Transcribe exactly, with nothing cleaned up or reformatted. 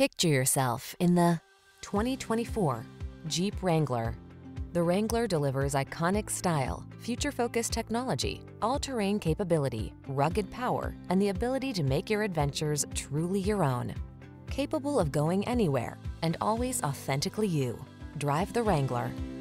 Picture yourself in the twenty twenty-four Jeep Wrangler. The Wrangler delivers iconic style, future-focused technology, all-terrain capability, rugged power, and the ability to make your adventures truly your own. Capable of going anywhere and always authentically you. Drive the Wrangler.